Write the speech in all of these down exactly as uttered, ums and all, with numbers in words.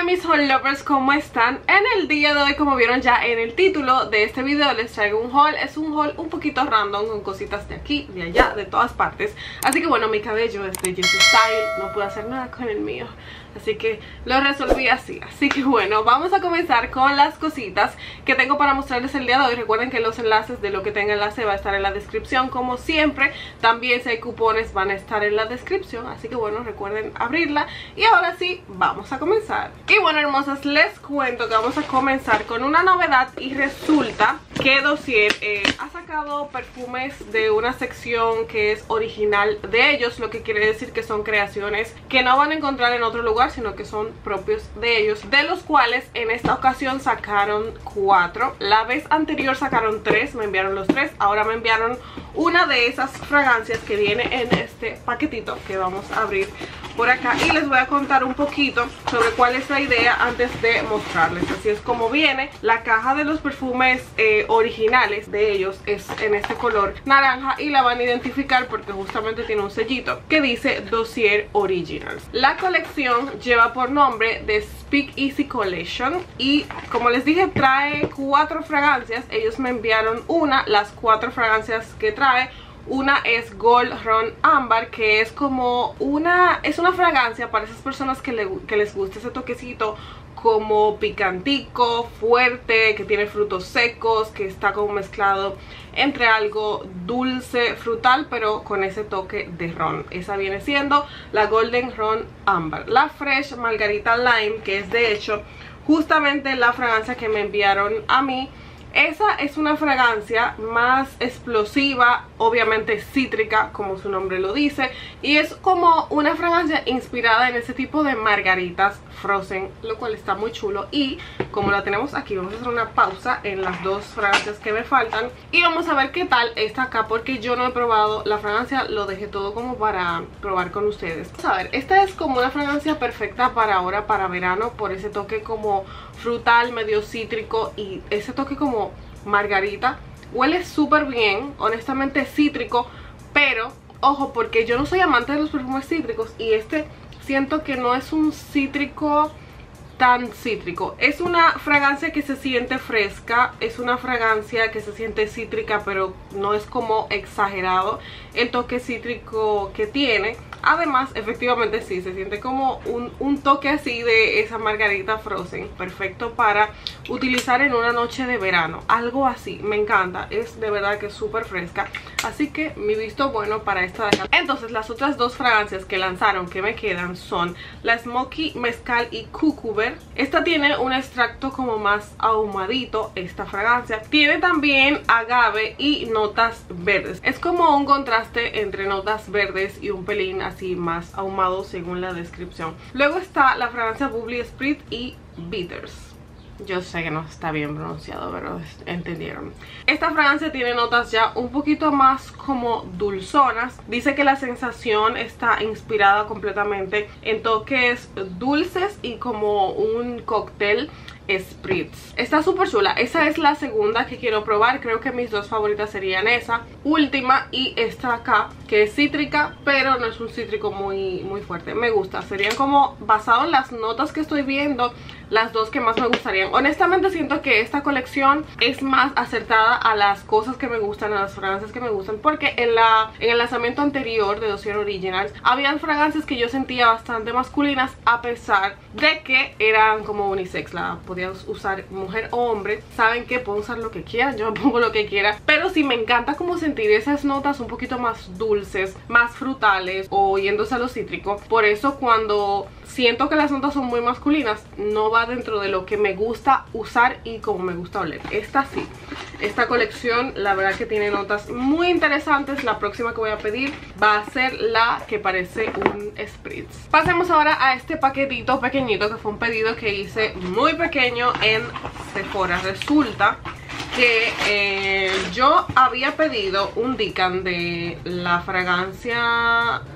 mis haul lovers, ¿cómo están? En el día de hoy, como vieron ya en el título de este video, les traigo un haul. Es un haul un poquito random, con cositas de aquí, de allá, de todas partes. Así que bueno, mi cabello es de Jessie Style, no puedo hacer nada con el mío, así que lo resolví así. Así que bueno, vamos a comenzar con las cositas que tengo para mostrarles el día de hoy. Recuerden que los enlaces de lo que tenga enlace va a estar en la descripción, como siempre. También si hay cupones van a estar en la descripción, así que bueno, recuerden abrirla. Y ahora sí, vamos a comenzar. Y bueno, hermosas, les cuento que vamos a comenzar con una novedad. Y resulta que Dossier eh, ha sacado perfumes de una sección que es original de ellos, lo que quiere decir que son creaciones que no van a encontrar en otro lugar, sino que son propios de ellos, de los cuales en esta ocasión sacaron cuatro. La vez anterior sacaron tres, me enviaron los tres. Ahora me enviaron una de esas fragancias que viene en este paquetito que vamos a abrir por acá, y les voy a contar un poquito sobre cuál es la idea antes de mostrarles. Así es como viene. La caja de los perfumes eh, originales de ellos es en este color naranja, y la van a identificar porque justamente tiene un sellito que dice Dossier Originals. La colección lleva por nombre The Speak Easy Collection, y como les dije, trae cuatro fragancias. Ellos me enviaron una, las cuatro fragancias que trae. Una es Gold Ron Amber, que es como una, es una fragancia para esas personas que, le, que les gusta ese toquecito como picantico, fuerte, que tiene frutos secos, que está como mezclado entre algo dulce, frutal, pero con ese toque de ron. Esa viene siendo la Golden Ron Amber. La Fresh Margarita Lime, que es de hecho justamente la fragancia que me enviaron a mí. Esa es una fragancia más explosiva, obviamente cítrica, como su nombre lo dice, y es como una fragancia inspirada en ese tipo de margaritas frozen, lo cual está muy chulo. Y como la tenemos aquí, vamos a hacer una pausa en las dos fragancias que me faltan y vamos a ver qué tal está acá, porque yo no he probado la fragancia, lo dejé todo como para probar con ustedes. Vamos a ver, esta es como una fragancia perfecta para ahora, para verano, por ese toque como frutal, medio cítrico, y ese toque como margarita. Huele súper bien, honestamente cítrico, pero ojo, porque yo no soy amante de los perfumes cítricos, y este siento que no es un cítrico tan cítrico. Es una fragancia que se siente fresca, es una fragancia que se siente cítrica, pero no es como exagerado el toque cítrico que tiene. Además, efectivamente sí, se siente como un, un toque así de esa margarita frozen, perfecto para utilizar en una noche de verano, algo así. Me encanta, es de verdad que es súper fresca, así que mi visto bueno para esta de acá. Entonces, las otras dos fragancias que lanzaron que me quedan son la Smoky Mezcal y Cucumber. Esta tiene un extracto como más ahumadito, esta fragancia. Tiene también agave y notas verdes. Es como un contraste entre notas verdes y un pelín así más ahumado según la descripción. Luego está la fragancia Bubbly Spirit y Bitters. Yo sé que no está bien pronunciado, pero entendieron. Esta fragancia tiene notas ya un poquito más como dulzonas. Dice que la sensación está inspirada completamente en toques dulces y como un cóctel spritz. Está súper chula. Esa es la segunda que quiero probar. Creo que mis dos favoritas serían esa última y esta acá, que es cítrica, pero no es un cítrico muy, muy fuerte. Me gusta. Serían como, basado en las notas que estoy viendo, las dos que más me gustarían. Honestamente siento que esta colección es más acertada a las cosas que me gustan, a las fragancias que me gustan, porque en, la, en el lanzamiento anterior de Dossier Originals habían fragancias que yo sentía bastante masculinas, a pesar de que eran como unisex. La podía usar mujer o hombre. Saben que puedo usar lo que quieran, yo me pongo lo que quiera, pero sí me encanta como sentir esas notas un poquito más dulces, más frutales, o yéndose a lo cítrico. Por eso cuando siento que las notas son muy masculinas, no va dentro de lo que me gusta usar y como me gusta oler. Esta sí, esta colección la verdad que tiene notas muy interesantes. La próxima que voy a pedir va a ser la que parece un spritz. Pasemos ahora a este paquetito pequeñito, que fue un pedido que hice muy pequeño en Sephora. Resulta que eh, yo había pedido un Dican de la fragancia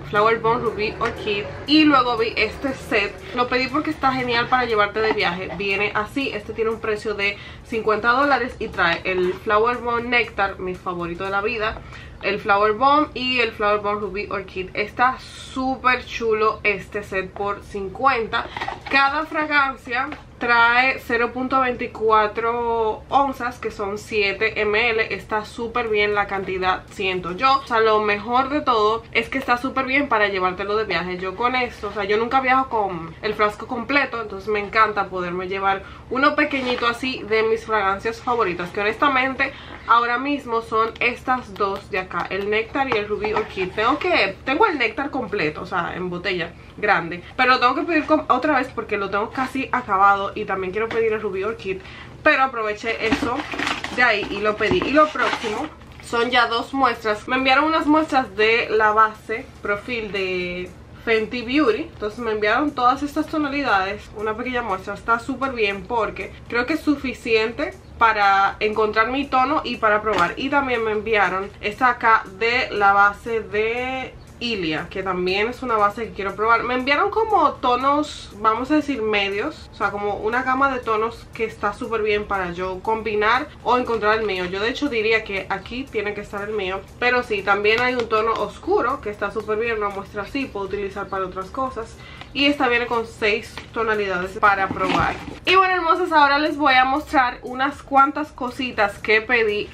Flower Bomb Ruby Orchid. Y luego vi este set, lo pedí porque está genial para llevarte de viaje. Viene así, este tiene un precio de cincuenta dólares y trae el Flower Bomb Nectar, mi favorito de la vida, el Flower Bomb y el Flower Bomb Ruby Orchid. Está súper chulo este set por cincuenta. Cada fragancia trae cero punto veinticuatro onzas, que son siete mililitros. Está súper bien la cantidad, siento yo. O sea, lo mejor de todo es que está súper bien para llevártelo de viaje. Yo con esto, o sea, yo nunca viajo con el frasco completo, entonces me encanta poderme llevar uno pequeñito así de mis fragancias favoritas, que honestamente ahora mismo son estas dos de acá, el Nectar y el Ruby Orchid. Tengo que, tengo el Nectar completo, o sea, en botella grande, pero lo tengo que pedir otra vez porque lo tengo casi acabado. Y también quiero pedir el Ruby Orchid, pero aproveché eso de ahí y lo pedí. Y lo próximo son ya dos muestras. Me enviaron unas muestras de la base Profil de Fenty Beauty. Entonces me enviaron todas estas tonalidades, una pequeña muestra. Está súper bien porque creo que es suficiente para encontrar mi tono y para probar. Y también me enviaron esta acá de la base de Ilia, que también es una base que quiero probar. Me enviaron como tonos, vamos a decir medios, o sea, como una gama de tonos que está súper bien para yo combinar o encontrar el mío. Yo de hecho diría que aquí tiene que estar el mío, pero sí, también hay un tono oscuro que está súper bien, una muestra así, puedo utilizar para otras cosas. Y esta viene con seis tonalidades para probar. Y bueno, hermosas, ahora les voy a mostrar unas cuantas cositas que pedí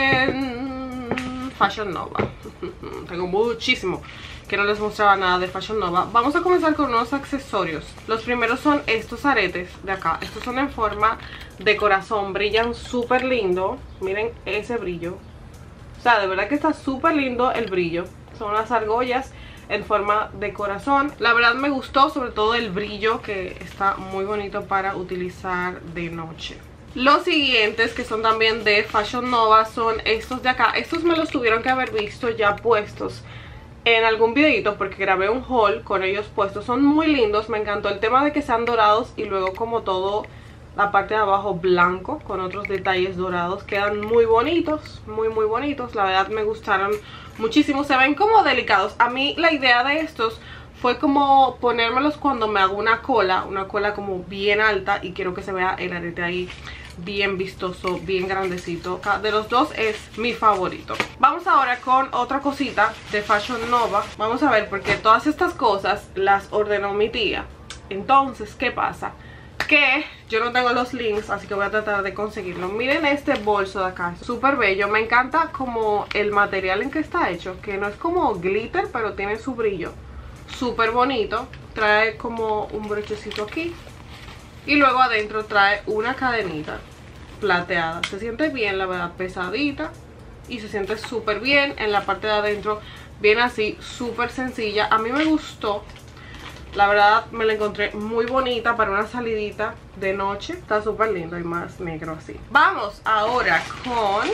en Fashion Nova. Tengo muchísimo que no les mostraba nada de Fashion Nova. Vamos a comenzar con unos accesorios. Los primeros son estos aretes de acá. Estos son en forma de corazón, brillan súper lindo. Miren ese brillo. O sea, de verdad que está súper lindo el brillo. Son unas argollas en forma de corazón. La verdad me gustó, sobre todo el brillo, que está muy bonito para utilizar de noche. Los siguientes, que son también de Fashion Nova, son estos de acá. Estos me los tuvieron que haber visto ya puestos en algún videito porque grabé un haul con ellos puestos. Son muy lindos, me encantó el tema de que sean dorados y luego como todo la parte de abajo blanco con otros detalles dorados. Quedan muy bonitos, muy muy bonitos. La verdad me gustaron muchísimo, se ven como delicados. A mí la idea de estos fue como ponérmelos cuando me hago una cola, una cola como bien alta y quiero que se vea el arete ahí bien vistoso, bien grandecito. De los dos es mi favorito. Vamos ahora con otra cosita de Fashion Nova. Vamos a ver, porque todas estas cosas las ordenó mi tía. Entonces, ¿qué pasa? Que yo no tengo los links, así que voy a tratar de conseguirlo. Miren este bolso de acá, súper bello. Me encanta como el material en que está hecho, que no es como glitter, pero tiene su brillo. Súper bonito. Trae como un brochecito aquí y luego adentro trae una cadenita plateada. Se siente bien, la verdad, pesadita y se siente súper bien. En la parte de adentro viene así, súper sencilla. A mí me gustó, la verdad me la encontré muy bonita para una salidita de noche. Está súper lindo y más negro así. Vamos ahora con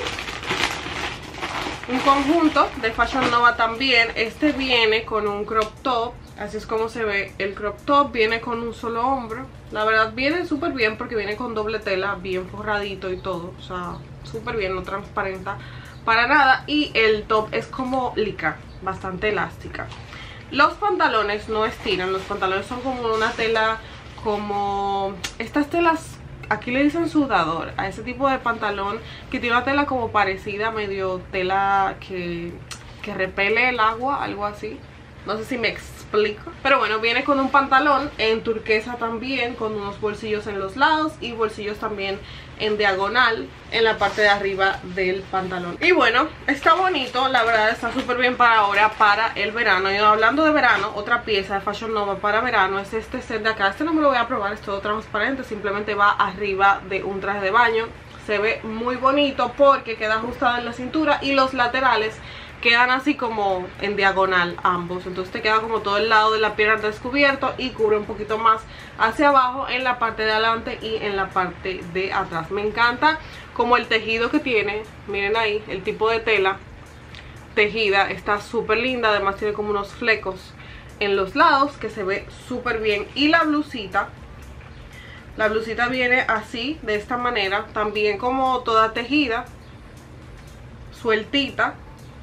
un conjunto de Fashion Nova también. Este viene con un crop top. Así es como se ve el crop top. Viene con un solo hombro. La verdad viene súper bien porque viene con doble tela, bien forradito y todo. O sea, súper bien, no transparenta para nada. Y el top es como licra, bastante elástica. Los pantalones no estiran. Los pantalones son como una tela, como estas telas, aquí le dicen sudador a ese tipo de pantalón, que tiene una tela como parecida, medio tela que, que repele el agua, algo así. No sé si me explico. Pero bueno, viene con un pantalón en turquesa también, con unos bolsillos en los lados y bolsillos también en diagonal en la parte de arriba del pantalón. Y bueno, está bonito, la verdad está súper bien para ahora, para el verano. Y hablando de verano, otra pieza de Fashion Nova para verano es este set de acá. Este no me lo voy a probar, es todo transparente, simplemente va arriba de un traje de baño. Se ve muy bonito porque queda ajustado en la cintura y los laterales quedan así como en diagonal ambos. Entonces te queda como todo el lado de la pierna descubierto y cubre un poquito más hacia abajo en la parte de adelante y en la parte de atrás. Me encanta como el tejido que tiene. Miren ahí, el tipo de tela tejida está súper linda. Además tiene como unos flecos en los lados que se ve súper bien. Y la blusita, la blusita viene así, de esta manera, también como toda tejida, sueltita.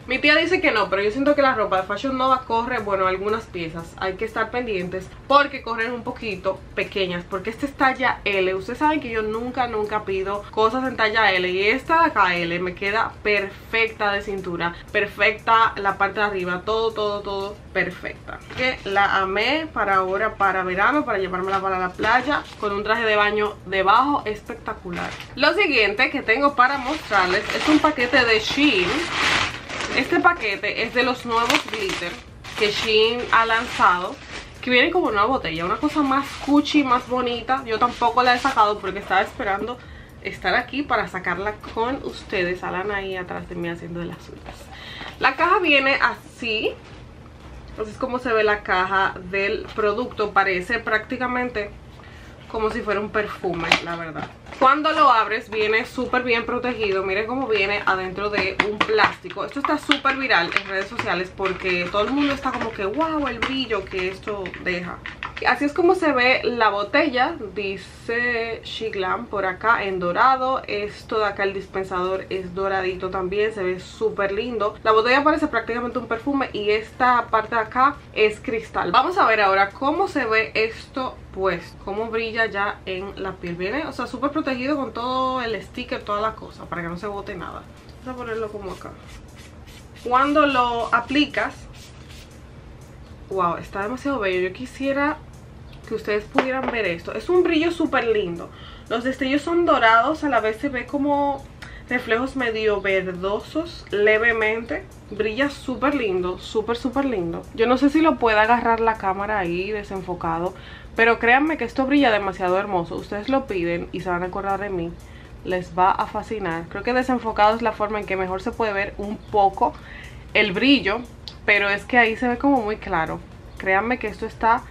Mi tía dice que no, pero yo siento que la ropa de Fashion Nova corre, bueno, algunas piezas. Hay que estar pendientes porque corren un poquito pequeñas, porque esta es talla L. Ustedes saben que yo nunca, nunca pido cosas en talla L. Y esta de acá L me queda perfecta de cintura, perfecta la parte de arriba, todo, todo, todo perfecta. Que la amé para ahora, para verano, para llevármela para la playa con un traje de baño debajo espectacular. Lo siguiente que tengo para mostrarles es un paquete de Shein. Este paquete es de los nuevos glitter que Shein ha lanzado, que viene como una botella, una cosa más cuchi, más bonita. Yo tampoco la he sacado porque estaba esperando estar aquí para sacarla con ustedes. Alan ahí atrás de mí haciendo de las suyas. La caja viene así. Así es como se ve la caja del producto. Parece prácticamente como si fuera un perfume, la verdad. Cuando lo abres viene súper bien protegido. Miren cómo viene adentro de un plástico. Esto está súper viral en redes sociales porque todo el mundo está como que wow, el brillo que esto deja. Así es como se ve la botella. Dice Shiglam por acá en dorado. Esto de acá, el dispensador, es doradito también. Se ve súper lindo. La botella parece prácticamente un perfume y esta parte de acá es cristal. Vamos a ver ahora cómo se ve esto, pues cómo brilla ya en la piel. Viene, o sea, súper protegido con todo el sticker, toda la cosa, para que no se bote nada. Vamos a ponerlo como acá. Cuando lo aplicas, wow, está demasiado bello. Yo quisiera que ustedes pudieran ver esto. Es un brillo súper lindo. Los destellos son dorados, a la vez se ve como reflejos medio verdosos, levemente. Brilla súper lindo, súper súper lindo. Yo no sé si lo puede agarrar la cámara ahí desenfocado, pero créanme que esto brilla demasiado hermoso. Ustedes lo piden y se van a acordar de mí. Les va a fascinar. Creo que desenfocado es la forma en que mejor se puede ver un poco el brillo, pero es que ahí se ve como muy claro. Créanme que esto está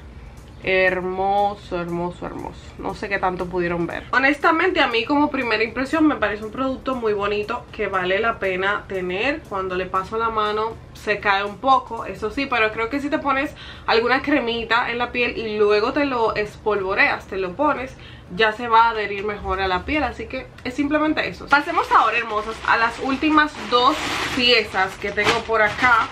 hermoso, hermoso, hermoso. No sé qué tanto pudieron ver. Honestamente, a mí como primera impresión me parece un producto muy bonito que vale la pena tener. Cuando le paso la mano se cae un poco, eso sí, pero creo que si te pones alguna cremita en la piel y luego te lo espolvoreas, te lo pones, ya se va a adherir mejor a la piel. Así que es simplemente eso. Pasemos ahora, hermosos, a las últimas dos piezas que tengo por acá.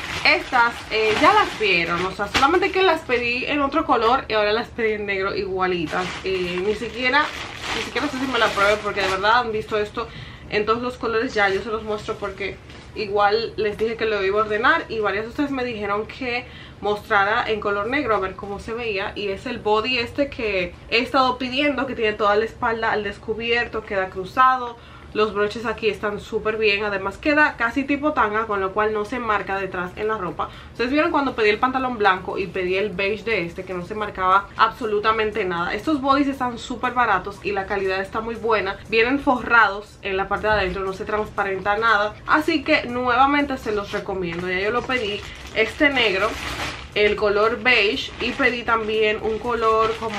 Estas eh, ya las vieron, o sea, solamente que las pedí en otro color y ahora las pedí en negro igualitas. eh, Ni siquiera, ni siquiera sé si me la pruebe porque de verdad han visto esto en todos los colores ya. Yo se los muestro porque igual les dije que lo iba a ordenar y varias de ustedes me dijeron que mostrara en color negro a ver cómo se veía. Y es el body este que he estado pidiendo, que tiene toda la espalda al descubierto, queda cruzado. Los broches aquí están súper bien. Además queda casi tipo tanga, con lo cual no se marca detrás en la ropa. Ustedes vieron cuando pedí el pantalón blanco y pedí el beige de este, que no se marcaba absolutamente nada. Estos bodies están súper baratos y la calidad está muy buena. Vienen forrados en la parte de adentro, no se transparenta nada. Así que nuevamente se los recomiendo. Ya yo lo pedí, este negro, el color beige, y pedí también un color como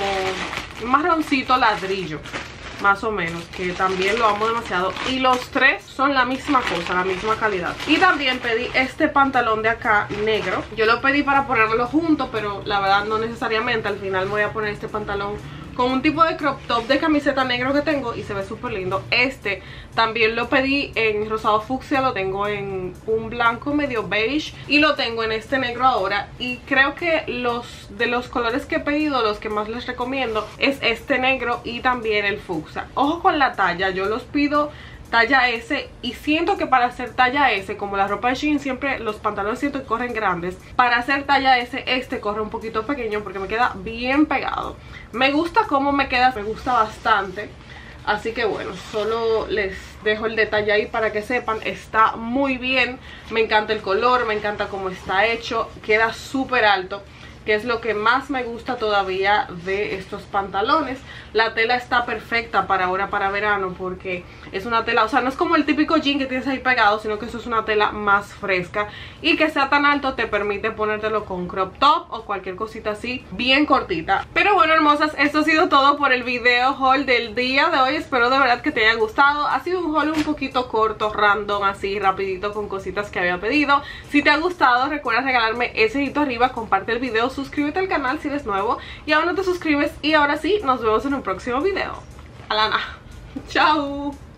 marroncito ladrillo, más o menos, que también lo amo demasiado. Y los tres son la misma cosa, la misma calidad. Y también pedí este pantalón de acá negro. Yo lo pedí para ponerlo junto, pero la verdad no necesariamente. Al final me voy a poner este pantalón con un tipo de crop top de camiseta negro que tengo y se ve súper lindo. Este también lo pedí en rosado fucsia, lo tengo en un blanco medio beige y lo tengo en este negro ahora. Y creo que los de los colores que he pedido, los que más les recomiendo es este negro y también el fucsia. Ojo con la talla, yo los pido talla S y siento que para hacer talla S, como la ropa de Shein siempre los pantalones siento que corren grandes, para hacer talla S este corre un poquito pequeño porque me queda bien pegado. Me gusta cómo me queda, me gusta bastante. Así que bueno, solo les dejo el detalle ahí para que sepan. Está muy bien, me encanta el color, me encanta cómo está hecho, queda súper alto, que es lo que más me gusta todavía de estos pantalones. La tela está perfecta para ahora, para verano, porque es una tela, o sea, no es como el típico jean que tienes ahí pegado, sino que eso es una tela más fresca. Y que sea tan alto te permite ponértelo con crop top o cualquier cosita así bien cortita. Pero bueno, hermosas, esto ha sido todo por el video haul del día de hoy. Espero de verdad que te haya gustado. Ha sido un haul un poquito corto, random, así rapidito, con cositas que había pedido. Si te ha gustado, recuerda regalarme ese dedito arriba, comparte el video, suscríbete al canal si eres nuevo y aún no te suscribes. Y ahora sí, nos vemos en un próximo video. Alana, chao.